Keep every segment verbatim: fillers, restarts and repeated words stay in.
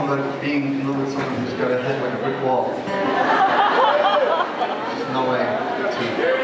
song about being in love with someone who's got a head like a brick wall. There's no way to...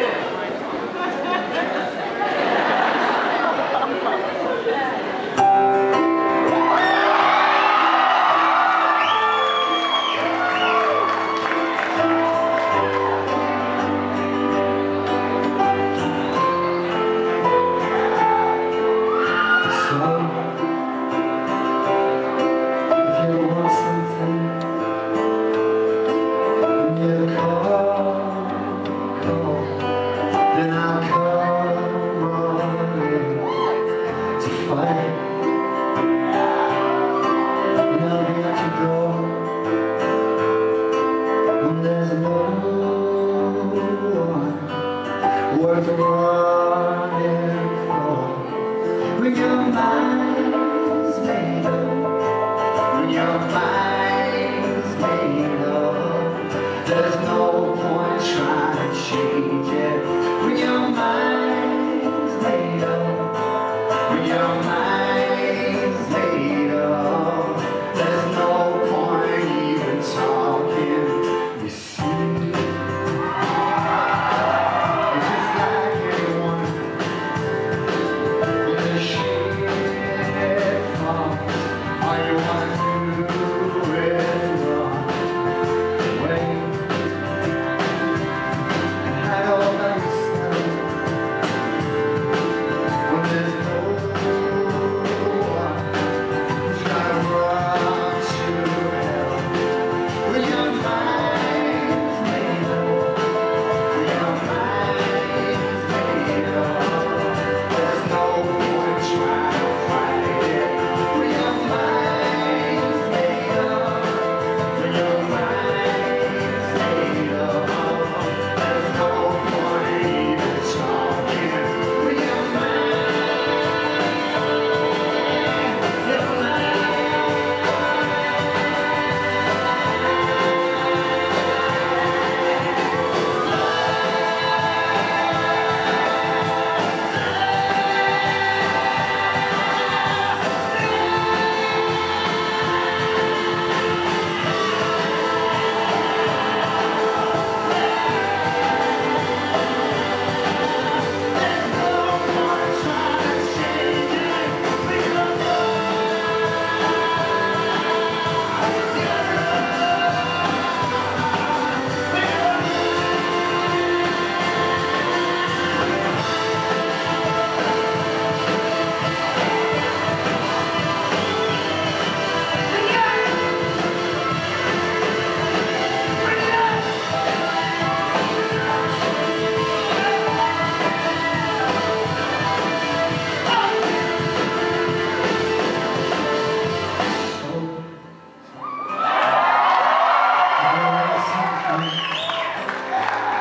Worth running for when your mind's made up, when your mind's made up, there's no point trying to change it. When your mind's made up, when your mind's made up, there's no point even talking. You see,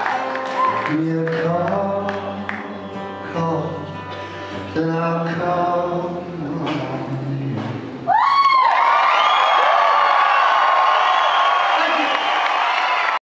give me a call, call, then I'll call.